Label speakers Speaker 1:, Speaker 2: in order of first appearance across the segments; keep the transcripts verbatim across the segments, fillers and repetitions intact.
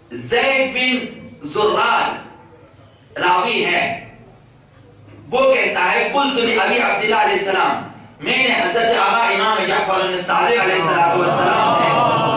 Speaker 1: زید بن زراد راوی ہے، وہ کہتا ہے قلت لأبی عبداللہ علیہ السلام، میں نے حضرت آقا امام جعفر الصادق علیہ السلام سے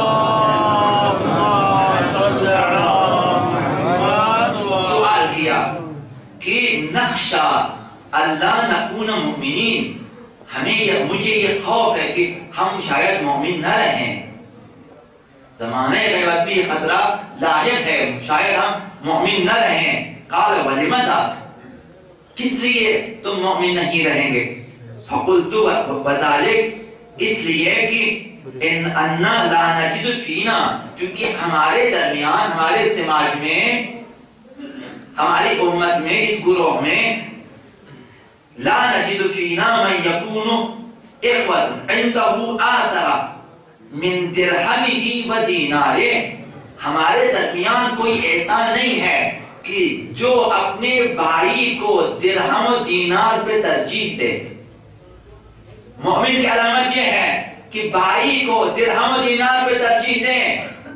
Speaker 1: سوال کیا کہ نخشا اللہ نکون مؤمنین، ہمیں مجھے یہ خوف ہے کہ ہم شاید مومن نہ رہیں، زمانہ غیبت بھی یہ خطرہ لاحق ہے، شاید ہم مومن نہ رہیں۔ قال ولم ذاک، کس لیے تم مومن نہیں رہیں گے؟ فقلت بذالک، اس لیے کہ ان انا لا نجد فینا، چونکہ ہمارے درمیان، ہمارے سماج میں، ہماری امت میں، اس گروہ میں لا نجد فینا من یکون اخوت عنده آثر من درہمہ و دینارے، ہمارے درمیان کوئی ایسا نہیں ہے کہ جو اپنے بھائی کو درہم و دینار پہ ترجیح دے۔ مومن کی علامت یہ ہے کہ بھائی کو درہم و دینار پہ ترجیح دیں۔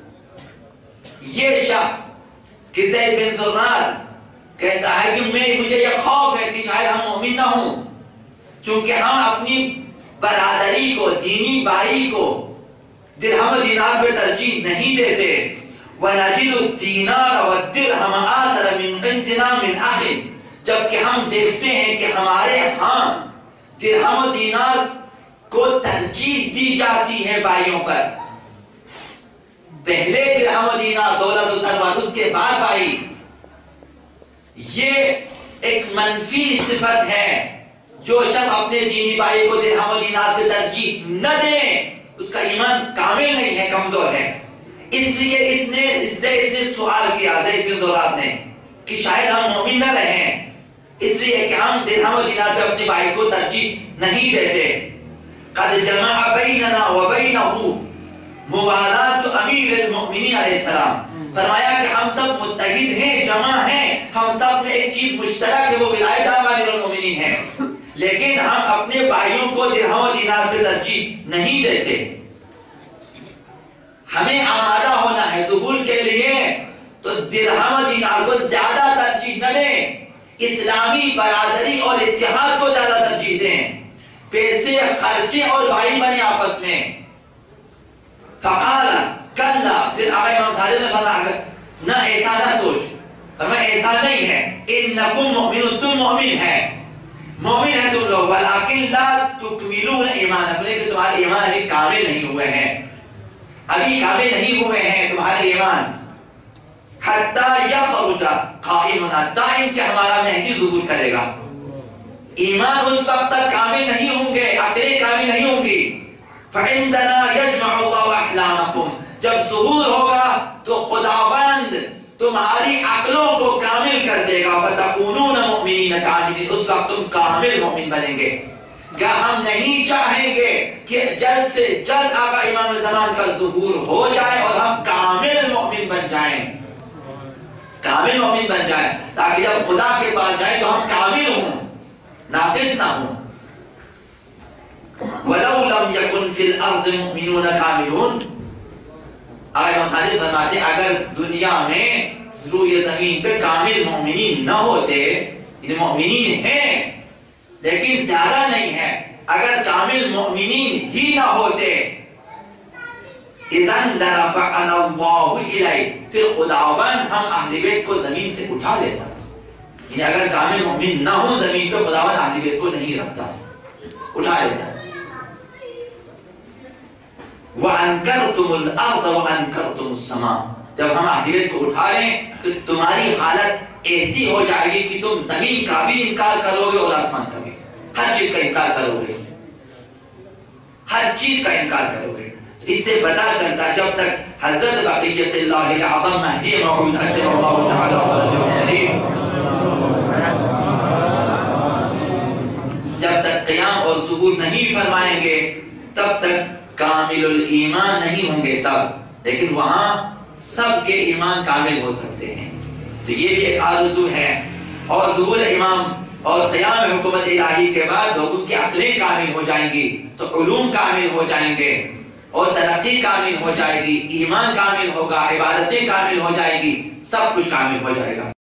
Speaker 1: یہ شخص کہ زید بن زراد کہتا ہے کہ میں مجھے یہ خوف ہے کہ شاید ہم مومن نہ ہوں، چونکہ ہم اپنی برادری کو، دینی بھائی کو درہم و دینار پہ ترجیح نہیں دیتے۔ وَنَجِدُ الدِّينَارَ وَالدِّرْهَمَ آثَرَ مِنْ عِنْدِنَا مِنْ أَخٍ، جبکہ ہم دیکھتے ہیں کہ ہمارے ہاں درہم و دینار کو ترجیح دی جاتی ہے بھائیوں پر، پہلے درہم و دینار، دولت و ثروت، اس کے بعد بھائی۔ یہ ایک منفی صفت ہے، جو شخص اپنے دینی بھائی کو درہم و دینار پہ ترجیح نہ دے اس کا ایمان کامل نہیں ہے، کمزور ہے۔ اس لیے اس نے زید نے سوال کیا، زید بن زراد نے، کہ شاید ہم مومن نہ رہیں، اس لیے کہ ہم درہم و دینار پہ اپنے بھائی کو ترجیح نہیں دیتے۔ قد جمع بیننا و بینہ موالات امیر المؤمنین علیہ السلام، فرمایا کہ ہم سب متحد ہیں، جمع ہیں، ہم سب میں ایک چیز مشترک ہے، وہ ولایت امیر المؤمنین ہے، لیکن ہم اپنے بھائیوں کو درہم و دینار پہ ترجیح نہیں دیتے۔ ہمیں آمادہ ہونا ہے ظہور کے لیے تو درہم و دینار کو زیادہ ترجیح نہ دیں، اسلامی برادری اور اتحاد کو زیادہ ترجیح دیں، پیسے خرچے اور بھائی بنے آپس میں۔ فقال کلا، پھر آقا امام صادق نے فرمایا نہ ایسا نہ سوچ، فرمایا ایسا نہیں ہے، انکم مؤمنون، تم مومن ہے، مومن ہے تم لوگ، ولیکن لا تکملون ایمانکم، لیکن تمہارے ایمان ابھی کامل نہیں ہوئے ہیں، ابھی کامل نہیں ہوئے ہیں تمہارے ایمان۔ حتی یخرج قائمنا، دائم کہ ہمارا مہدی ظہور کرے گا، ایمان اس وقت تک کامل نہیں ہوں گے، عقلیں کامل نہیں ہوں گی۔ فعندنا یجمع اللہ احلامکم، جب ظہور ہوگا تو خداوند تمہاری عقلوں کو کامل کر دے گا، فتکونون مؤمنین کاملین، اس وقت تم کامل مومن بنیں گے۔ کیا ہم نہیں چاہیں گے کہ جلد سے جلد آقا امام زمان کا ظہور ہو جائے اور ہم کامل مومن بن جائیں، کامل مومن بن جائیں، تاکہ جب خدا کے پاس جائیں تو ہم کامل ہوں، ناقص نہ ہوں۔ وَلَوْ لَمْ يَكُنْ فِي الْأَرْضِ مُؤْمِنُونَ كَامِلُونَ، آقا امام صادق فرماتے ہیں اگر دنیا میں روئے زمین پہ کامل مومنین نہ ہوتے، یعنی مومنین ہیں لیکن زیادہ نہیں ہے، اگر کامل مومنین ہی نہ ہوتے، اِذَنْ لَرَفَعَنَا اللَّهُ إِلَيْهِ، پھر خداوند ہم اہل بیت کو زمین سے اٹھا لیتا، یعنی اگر کامل مومن نہ ہو زمین پہ خداوند اہل بیت کو نہیں رکھتا، اٹھا لیتا۔ وَأَنْكَرْتُمُ الْأَرْضَ وَأَنْكَرْتُمُ السَّمَاءَ، جب ہم اہل بیت کو اٹھا لیں تو تمہاری حالت ایسی ہو جائے گی کہ تم زمین کا بھی انکار کرو گے اور آسمان کا بھی، ہر چیز کا انکار کرو گے، ہر چیز کا انکار کرو گے۔ اس سے پتہ چلتا جب تک حضرت بقیت اللہ العظم مہدی موعود اجل اللہ تعالی ولدہ شریف، جب تک قیام اور ظہور نہیں فرمائیں گے تب تک کامل الایمان نہیں ہوں گے سب، لیکن وہاں سب کے ایمان کامل ہو سکتے ہیں۔ تو یہ بھی ایک آرزو ہے، اور ظہور امام اور قیام حکومت الہی کے بعد لوگوں کی عقلیں کامل ہو جائیں گی تو علوم کامل ہو جائیں گے، اور ترقی کامل ہو جائے گی، ایمان کامل ہوگا، عبادتیں کامل ہو جائے گی، سب کچھ کامل ہو جائے گا۔